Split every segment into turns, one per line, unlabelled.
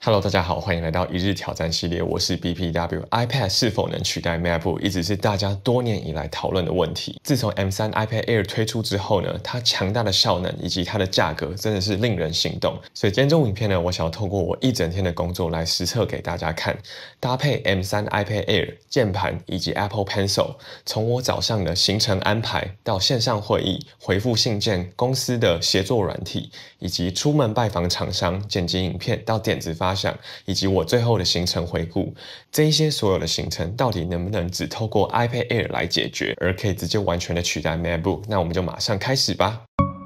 Hello， 大家好，欢迎来到一日挑战系列，我是 BPW。iPad 是否能取代 MacBook， 一直是大家多年以来讨论的问题。自从 M3 iPad Air 推出之后呢，它强大的效能以及它的价格真的是令人心动。所以今天这部影片呢，我想要透过我一整天的工作来实测给大家看，搭配 M3 iPad Air 键盘以及 Apple Pencil， 从我早上的行程安排到线上会议、回复信件、公司的协作软体，以及出门拜访厂商、剪辑影片到点子发想，以及我最后的行程回顾，这一些所有的行程到底能不能只透过 iPad Air 来解决，而可以直接完全的取代 MacBook？ 那我们就马上开始吧。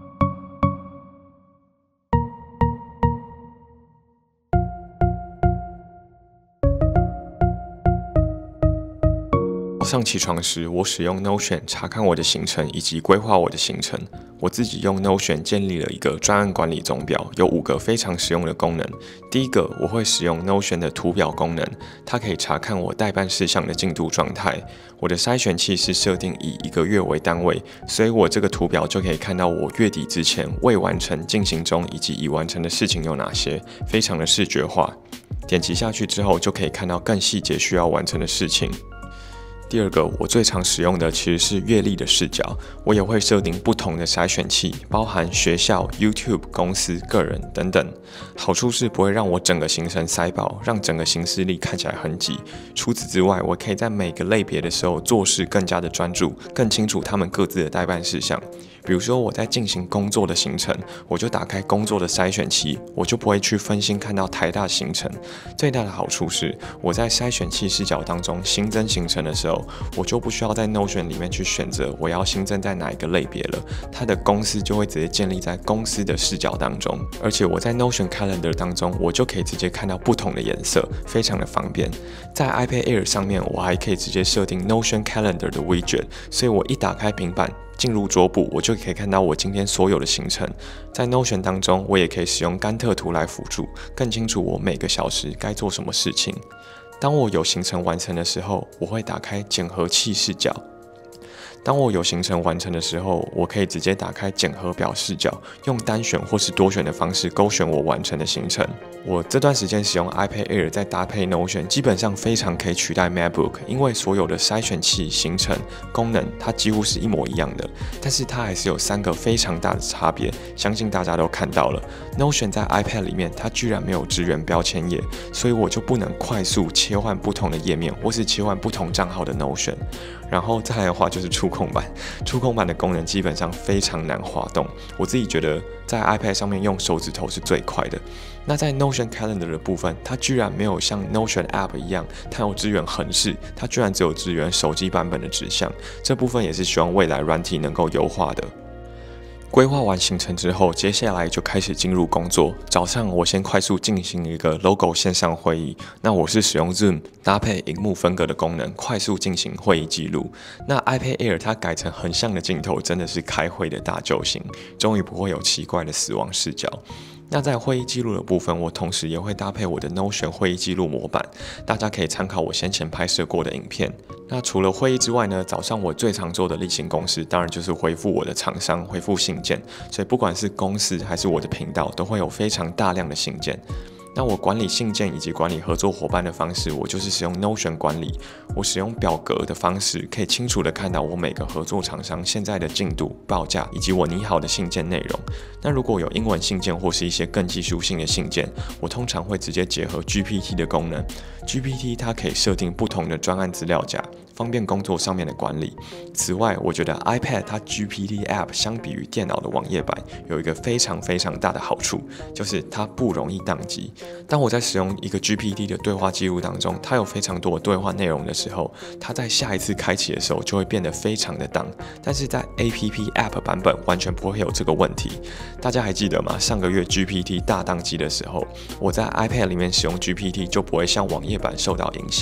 早上起床时，我使用 Notion 查看我的行程以及规划我的行程。我自己用 Notion 建立了一个专案管理总表，有5个非常实用的功能。第一个，我会使用 Notion 的图表功能，它可以查看我待办事项的进度状态。我的筛选器是设定以1个月为单位，所以我这个图表就可以看到我月底之前未完成、进行中以及已完成的事情有哪些，非常的视觉化。点击下去之后，就可以看到更细节需要完成的事情。第二个，我最常使用的其实是月历的视角，我也会设定不同的筛选器，包含学校、YouTube、公司、个人等等。好处是不会让我整个行程塞爆，让整个行事历看起来很挤。除此之外，我可以在每个类别的时候做事更加的专注，更清楚他们各自的待办事项。比如说我在进行工作的行程，我就打开工作的筛选器，我就不会去分心看到台大行程。最大的好处是，我在筛选器视角当中新增行程的时候，我就不需要在 Notion 里面去选择我要新增在哪一个类别了，它的公司就会直接建立在公司的视角当中。而且我在 Notion Calendar 当中，我就可以直接看到不同的颜色，非常的方便。在 iPad Air 上面，我还可以直接设定 Notion Calendar 的 widget， 所以我一打开平板，进入桌布，我就可以看到我今天所有的行程。在 Notion 当中，我也可以使用甘特图来辅助，更清楚我每个小时该做什么事情。当我有行程完成的时候，我会打开检核器视角。当我有行程完成的时候，我可以直接打开检核表视角，用单选或是多选的方式勾选我完成的行程。我这段时间使用 iPad Air 再搭配 Notion， 基本上非常可以取代 MacBook， 因为所有的筛选器、行程、功能它几乎是一模一样的，但是它还是有3个非常大的差别，相信大家都看到了。Notion 在 iPad 里面，它居然没有支援标签页，所以我就不能快速切换不同的页面，或是切换不同账号的 Notion。然后再来的话就是触控板，触控板的功能基本上非常难滑动，我自己觉得在 iPad 上面用手指头是最快的。那在 Notion Calendar 的部分，它居然没有像 Notion App 一样，它有支援横式，它居然只有支援手机版本的指向，这部分也是希望未来软体能够优化的。规划完行程之后，接下来就开始进入工作。早上我先快速进行一个 Logo 线上会议，那我是使用 Zoom 搭配萤幕分隔的功能，快速进行会议记录。那 iPad Air 它改成横向的镜头，真的是开会的大救星，终于不会有奇怪的死亡视角。那在会议记录的部分，我同时也会搭配我的 Notion 会议记录模板，大家可以参考我先前拍摄过的影片。那除了会议之外呢，早上我最常做的例行公事，当然就是回复我的厂商，回复信件。所以不管是公司还是我的频道，都会有非常大量的信件。那我管理信件以及管理合作伙伴的方式，我就是使用 Notion 管理。我使用表格的方式，可以清楚的看到我每个合作厂商现在的进度、报价以及我拟好的信件内容。那如果有英文信件或是一些更技术性的信件，我通常会直接结合 GPT 的功能。GPT 它可以设定不同的专案资料夹，方便工作上面的管理。此外，我觉得 iPad 它 GPT App 相比于电脑的网页版有一个非常大的好处，就是它不容易宕机。当我在使用一个 GPT 的对话记录当中，它有非常多的对话内容的时候，它在下一次开启的时候就会变得非常的当，但是在 App 版本完全不会有这个问题。大家还记得吗？上个月 GPT 大宕机的时候，我在 iPad 里面使用 GPT 就不会像网页版受到影响。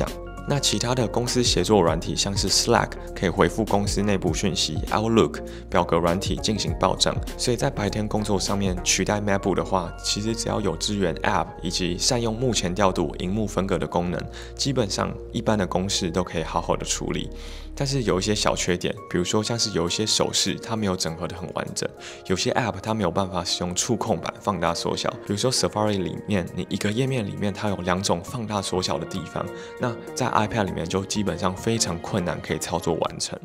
那其他的公司协作软体，像是 Slack 可以回复公司内部讯息 ，Outlook 表格软体进行报账。所以在白天工作上面取代 MacBook 的话，其实只要有支援 App 以及善用幕前调度、萤幕分隔的功能，基本上一般的公式都可以好好的处理。但是有一些小缺点，比如说像是有一些手势它没有整合的很完整，有些 App 它没有办法使用触控板放大缩小。比如说 Safari 里面，你一个页面里面它有2种放大缩小的地方，那在 iPad 里面就基本上非常困难可以操作完成。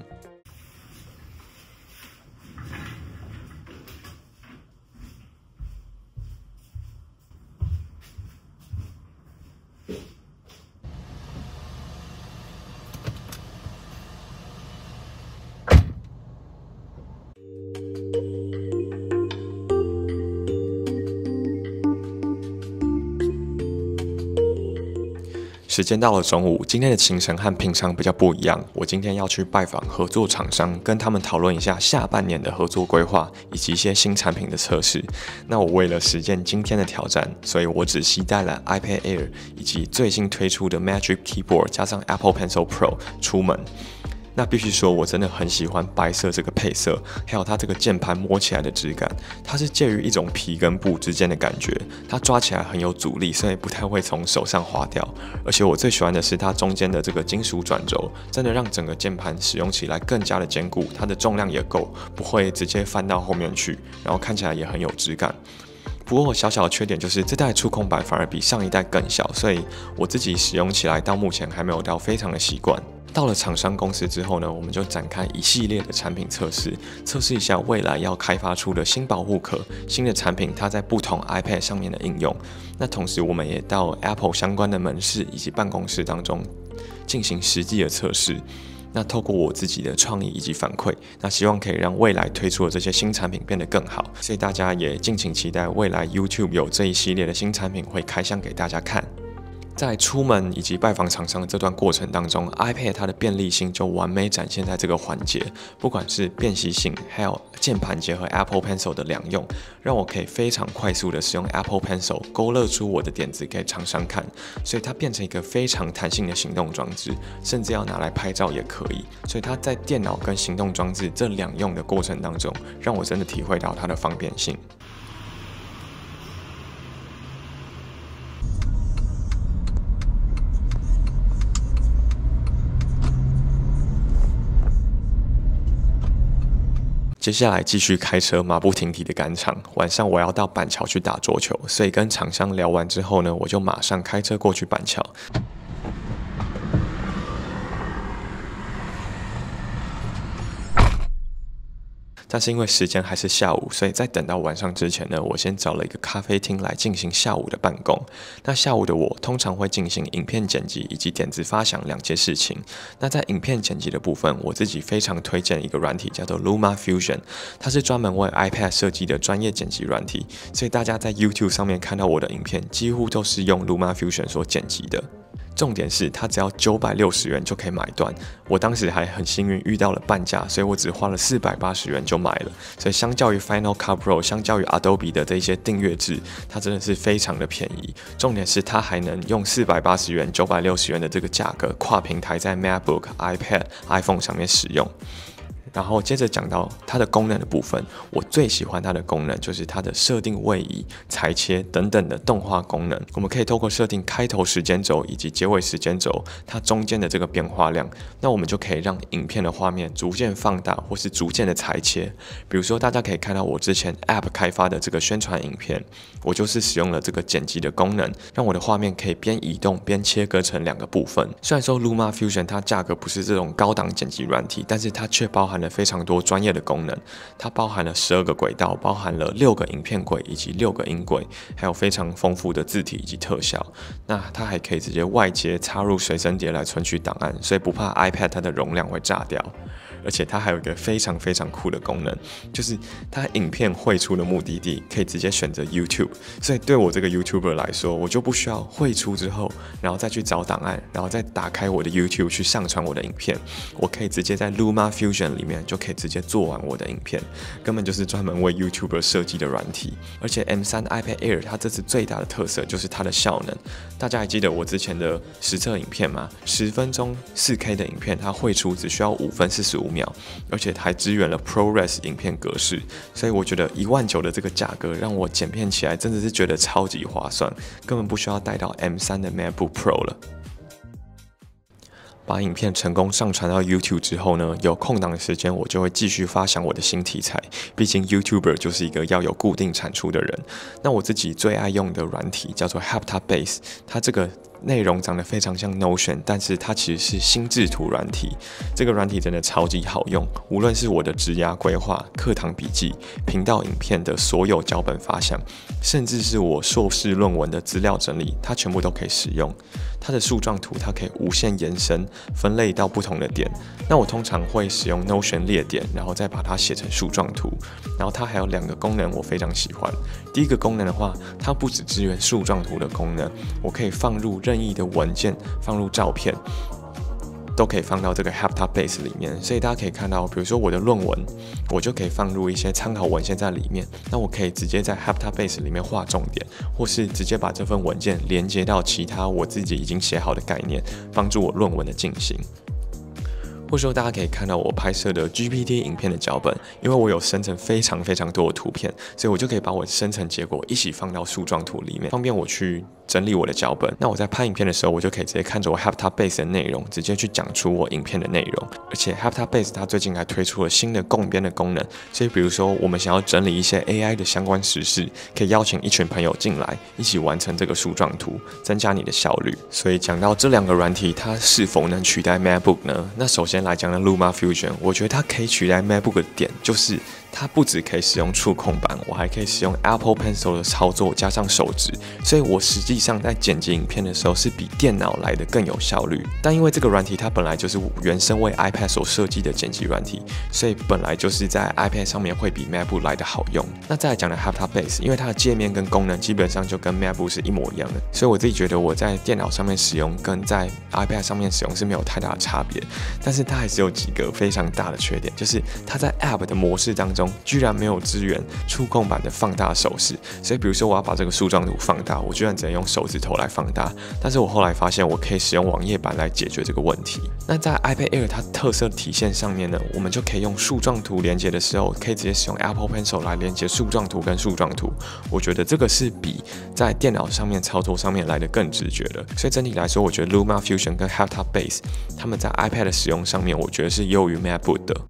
时间到了中午，今天的行程和平常比较不一样。我今天要去拜访合作厂商，跟他们讨论一下下半年的合作规划，以及一些新产品的测试。那我为了实践今天的挑战，所以我只携带了 iPad Air 以及最新推出的 Magic Keyboard 加上 Apple Pencil Pro 出门。那必须说，我真的很喜欢白色这个配色，还有它这个键盘摸起来的质感，它是介于一种皮跟布之间的感觉，它抓起来很有阻力，所以不太会从手上滑掉。而且我最喜欢的是它中间的这个金属转轴，真的让整个键盘使用起来更加的坚固，它的重量也够，不会直接翻到后面去，然后看起来也很有质感。不过小小的缺点就是这代触控板反而比上一代更小，所以我自己使用起来到目前还没有到非常的习惯。到了厂商公司之后呢，我们就展开一系列的产品测试，测试一下未来要开发出的新保护壳、新的产品它在不同 iPad 上面的应用。那同时我们也到 Apple 相关的门市以及办公室当中进行实际的测试。那透过我自己的创意以及反馈，那希望可以让未来推出的这些新产品变得更好。所以大家也敬请期待未来 YouTube 有这一系列的新产品会开箱给大家看。在出门以及拜访厂商的这段过程当中 ，iPad 它的便利性就完美展现在这个环节。不管是便携性，还有键盘结合 Apple Pencil 的两用，让我可以非常快速的使用 Apple Pencil 勾勒出我的点子给厂商看，所以它变成一个非常弹性的行动装置，甚至要拿来拍照也可以。所以它在电脑跟行动装置这两用的过程当中，让我真的体会到它的方便性。接下来继续开车马不停蹄的赶场，晚上我要到板桥去打桌球，所以跟厂商聊完之后呢，我就马上开车过去板桥。但是因为时间还是下午，所以在等到晚上之前呢，我先找了一个咖啡厅来进行下午的办公。那下午的我通常会进行影片剪辑以及点子发想2件事情。那在影片剪辑的部分，我自己非常推荐一个软体叫做 LumaFusion， 它是专门为 iPad 设计的专业剪辑软体，所以大家在 YouTube 上面看到我的影片，几乎都是用 LumaFusion 所剪辑的。重点是它只要960元就可以买断，我当时还很幸运遇到了半价，所以我只花了480元就买了。所以相较于 Final Cut Pro， 相较于 Adobe 的这一些订阅制，它真的是非常的便宜。重点是它还能用480元、960元的这个价格跨平台在 MacBook、iPad、iPhone 上面使用。然后接着讲到它的功能的部分，我最喜欢它的功能就是它的设定位移、裁切等等的动画功能。我们可以透过设定开头时间轴以及结尾时间轴，它中间的这个变化量，那我们就可以让影片的画面逐渐放大，或是逐渐的裁切。比如说大家可以看到我之前 App 开发的这个宣传影片，我就是使用了这个剪辑的功能，让我的画面可以边移动边切割成2个部分。虽然说 LumaFusion 它价格不是这种高档剪辑软体，但是它却包含了非常多专业的功能，它包含了12个轨道，包含了6个影片轨以及6个音轨，还有非常丰富的字体以及特效。那它还可以直接外接插入随身碟来存取档案，所以不怕 iPad 它的容量会炸掉。 而且它还有一个非常非常酷的功能，就是它影片汇出的目的地可以直接选择 YouTube， 所以对我这个 YouTuber 来说，我就不需要汇出之后，然后再去找档案，然后再打开我的 YouTube 去上传我的影片，我可以直接在 LumaFusion 里面就可以直接做完我的影片，根本就是专门为 YouTuber 设计的软体。而且 M3 iPad Air 它这次最大的特色就是它的效能，大家还记得我之前的实测影片吗？10分钟 4K 的影片，它汇出只需要5分45秒，而且还支援了 ProRes 影片格式，所以我觉得19000的这个价格让我剪片起来真的是觉得超级划算，根本不需要带到 M3 的 MacBook Pro 了。把影片成功上传到 YouTube 之后呢，有空档的时间我就会继续发想我的新题材。毕竟 YouTuber 就是一个要有固定产出的人。那我自己最爱用的软体叫做 Heptabase， 它这个内容长得非常像 Notion， 但是它其实是心智图软体。这个软体真的超级好用，无论是我的职涯规划、课堂笔记、频道影片的所有脚本发想，甚至是我硕士论文的资料整理，它全部都可以使用。它的树状图它可以无限延伸，分类到不同的点。那我通常会使用 Notion 列点，然后再把它写成树状图。然后它还有2个功能我非常喜欢。第一个功能的话，它不只支援树状图的功能，我可以放入任意的文件，放入照片，都可以放到这个 Heptabase 里面。所以大家可以看到，比如说我的论文，我就可以放入一些参考文献在里面。那我可以直接在 Heptabase 里面画重点，或是直接把这份文件连接到其他我自己已经写好的概念，帮助我论文的进行。或者说，大家可以看到我拍摄的 GPT 影片的脚本，因为我有生成非常非常多的图片，所以我就可以把我生成结果一起放到树状图里面，方便我去整理我的脚本。那我在拍影片的时候，我就可以直接看着我 Heptabase 的内容，直接去讲出我影片的内容。而且 Heptabase 它最近还推出了新的共编的功能，所以比如说我们想要整理一些 AI 的相关时事，可以邀请一群朋友进来，一起完成这个树状图，增加你的效率。所以讲到这2个软体，它是否能取代 MacBook 呢？那首先来讲的 LumaFusion， 我觉得它可以取代 MacBook 的点就是，它不只可以使用触控板，我还可以使用 Apple Pencil 的操作加上手指，所以我实际上在剪辑影片的时候是比电脑来的更有效率。但因为这个软体它本来就是原生为 iPad 所设计的剪辑软体，所以本来就是在 iPad 上面会比 MacBook 来的好用。那再来讲的 Heptabase， 因为它的界面跟功能基本上就跟 MacBook 是一模一样的，所以我自己觉得我在电脑上面使用跟在 iPad 上面使用是没有太大的差别。但是它还是有几个非常大的缺点，就是它在 App 的模式当中居然没有支援触控板的放大手势，所以比如说我要把这个树状图放大，我居然只能用手指头来放大。但是我后来发现我可以使用网页版来解决这个问题。那在 iPad Air 它特色体现上面呢，我们就可以用树状图连接的时候，可以直接使用 Apple Pencil 来连接树状图跟树状图。我觉得这个是比在电脑上面操作上面来的更直觉的。所以整体来说，我觉得 LumaFusion 跟 Heptabase 他们在 iPad 的使用上面，我觉得是优于 MacBook 的。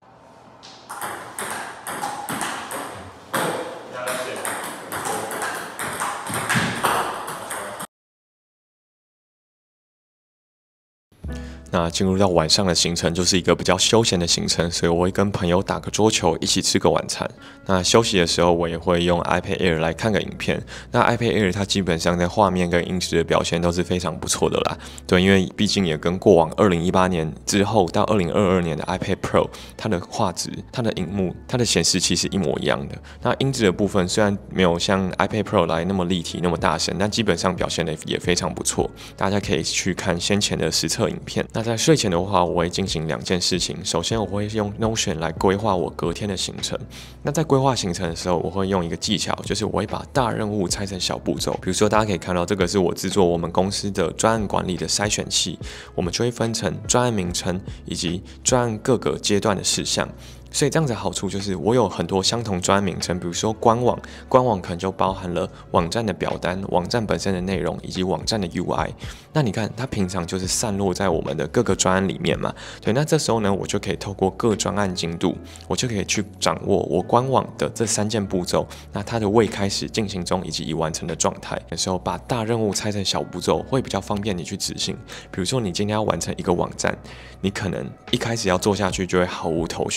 那进入到晚上的行程就是一个比较休闲的行程，所以我会跟朋友打个桌球，一起吃个晚餐。那休息的时候，我也会用 iPad Air 来看个影片。那 iPad Air 它基本上在画面跟音质的表现都是非常不错的啦。对，因为毕竟也跟过往2018年之后到2022年的 iPad Pro， 它的画质、它的萤幕、它的显示器是一模一样的。那音质的部分虽然没有像 iPad Pro 来那么立体、那么大声，但基本上表现的也非常不错。大家可以去看先前的实测影片。那在睡前的话，我会进行2件事情。首先，我会用 Notion 来规划我隔天的行程。那在规划行程的时候，我会用一个技巧，就是我会把大任务拆成小步骤。比如说，大家可以看到，这个是我制作我们公司的专案管理的筛选器，我们就会分成专案名称以及专案各个阶段的事项。所以这样子的好处就是，我有很多相同专案名称，比如说官网可能就包含了网站的表单、网站本身的内容以及网站的 UI。那你看，它平常就是散落在我们的各个专案里面嘛。对，那这时候呢，我就可以透过各专案进度，我就可以去掌握我官网的这3件步骤，那它的未开始、进行中以及已完成的状态。有时候把大任务拆成小步骤，会比较方便你去执行。比如说，你今天要完成一个网站，你可能一开始要做下去就会毫无头绪，但是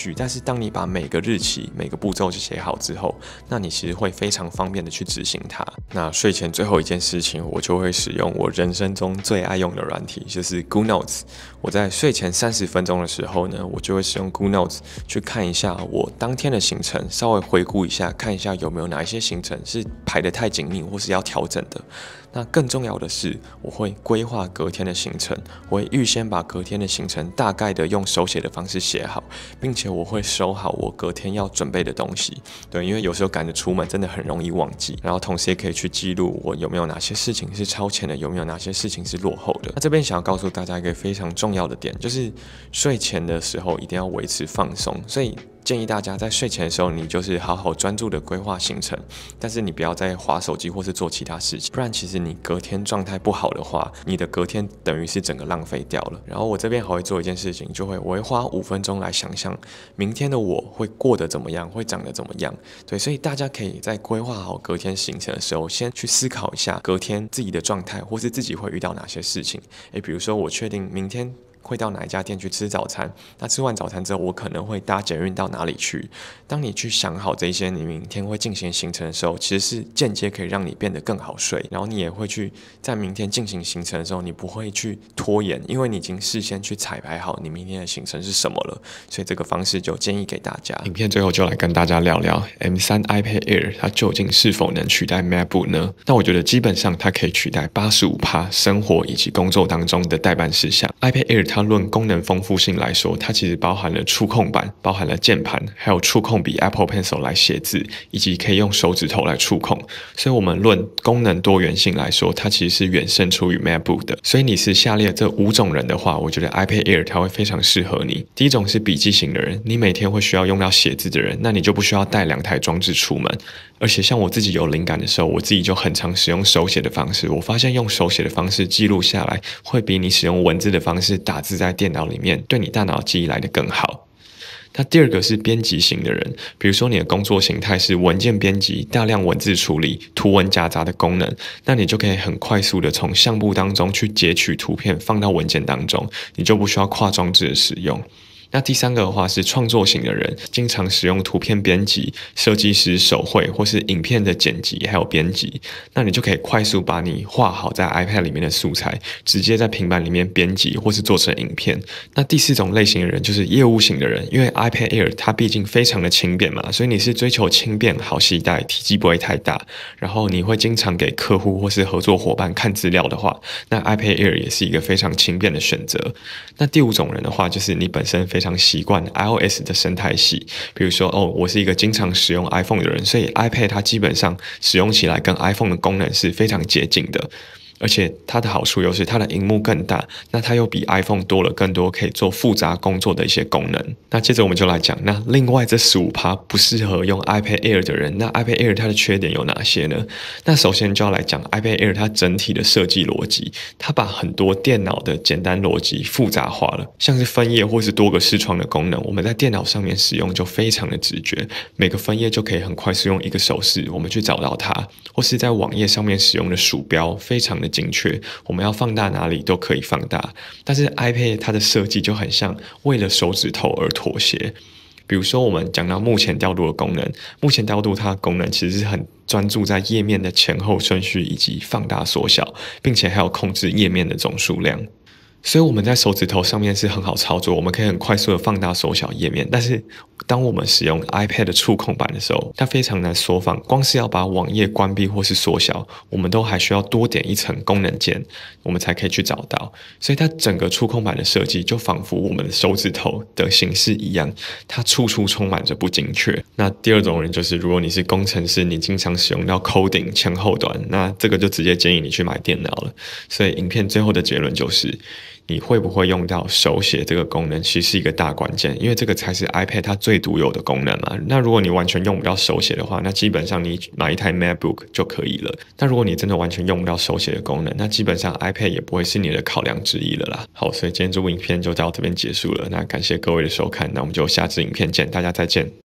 当你把每个日期、每个步骤就写好之后，那你其实会非常方便的去执行它。那睡前最后一件事情，我就会使用我人生中最爱用的软体，就是 GoodNotes。我在睡前30分钟的时候呢，我就会使用 GoodNotes 去看一下我当天的行程，稍微回顾一下，看一下有没有哪一些行程是排得太紧密或是要调整的。那更重要的是，我会规划隔天的行程，我会预先把隔天的行程大概的用手写的方式写好，并且我会收好我隔天要准备的东西。对，因为有时候赶着出门真的很容易忘记，然后同时也可以去记录我有没有哪些事情是超前的，有没有哪些事情是落后的。那这边想要告诉大家一个非常重要的点，就是睡前的时候一定要维持放松，所以建议大家在睡前的时候，你就是好好专注的规划行程，但是你不要再滑手机或是做其他事情，不然其实你隔天状态不好的话，你的隔天等于是整个浪费掉了。然后我这边还会做一件事情，我会花5分钟来想象明天的我会过得怎么样，会长得怎么样。对，所以大家可以在规划好隔天行程的时候，先去思考一下隔天自己的状态，或是自己会遇到哪些事情。比如说我确定明天会到哪一家店去吃早餐，那吃完早餐之后我可能会搭捷运到哪里去。当你去想好这些你明天会进行行程的时候，其实是间接可以让你变得更好睡，然后你也会去在明天进行行程的时候，你不会去拖延，因为你已经事先去彩排好你明天的行程是什么了。所以这个方式就建议给大家。影片最后就来跟大家聊聊 M3 iPad Air 它究竟是否能取代 MacBook 呢？那我觉得基本上它可以取代85%生活以及工作当中的代办事项。iPad Air 它论功能丰富性来说，它其实包含了触控板，包含了键盘，还有触控笔 Apple Pencil 来写字，以及可以用手指头来触控。所以我们论功能多元性来说，它其实是远胜出于 MacBook 的。所以你是下列这5种人的话，我觉得 iPad Air 它会非常适合你。第一种是笔记型的人，你每天会需要用到写字的人，那你就不需要带2台装置出门。而且像我自己有灵感的时候，我自己就很常使用手写的方式。我发现用手写的方式记录下来，会比你使用文字的方式打字在电脑里面，对你大脑记忆来得更好。那第二个是编辑型的人，比如说你的工作形态是文件编辑、大量文字处理、图文夹杂的功能，那你就可以很快速的从相簿当中去截取图片放到文件当中，你就不需要跨装置的使用。那第三个的话是创作型的人，经常使用图片编辑、设计师手绘或是影片的剪辑还有编辑，那你就可以快速把你画好在 iPad 里面的素材，直接在平板里面编辑或是做成影片。那第四种类型的人就是业务型的人，因为 iPad Air 它毕竟非常的轻便嘛，所以你是追求轻便、好携带、体积不会太大，然后你会经常给客户或是合作伙伴看资料的话，那 iPad Air 也是一个非常轻便的选择。那第五种人的话，就是你本身非常习惯 iOS 的生态系，比如说我是一个经常使用 iPhone 的人，所以 iPad 它基本上使用起来跟 iPhone 的功能是非常接近的。而且它的好处又是它的萤幕更大，那它又比 iPhone 多了更多可以做复杂工作的一些功能。那接着我们就来讲，那另外这15%不适合用 iPad Air 的人，那 iPad Air 它的缺点有哪些呢？那首先就要来讲 iPad Air 它整体的设计逻辑，它把很多电脑的简单逻辑复杂化了，像是分页或是多个视窗的功能，我们在电脑上面使用就非常的直觉，每个分页就可以很快速用一个手势我们去找到它，或是在网页上面使用的鼠标非常的精确，我们要放大哪里都可以放大。但是 iPad 它的设计就很像为了手指头而妥协。比如说我们讲到目前调度的功能，目前调度它的功能其实是很专注在页面的前后顺序以及放大缩小，并且还有控制页面的总数量。所以我们在手指头上面是很好操作，我们可以很快速的放大缩小页面，但是当我们使用 iPad 的触控板的时候，它非常难缩放，光是要把网页关闭或是缩小，我们都还需要多点一层功能键，我们才可以去找到。所以它整个触控板的设计就仿佛我们的手指头的形式一样，它处处充满着不精确。那第二种人就是如果你是工程师，你经常使用到 coding 前后端，那这个就直接建议你去买电脑了。所以影片最后的结论就是你会不会用到手写这个功能其实是一个大关键，因为这个才是 iPad 它最独有的功能嘛。那如果你完全用不到手写的话，那基本上你买一台 MacBook 就可以了。那如果你真的完全用不到手写的功能，那基本上 iPad 也不会是你的考量之一了啦。好，所以今天这部影片就到这边结束了，那感谢各位的收看，那我们就下支影片见，大家再见。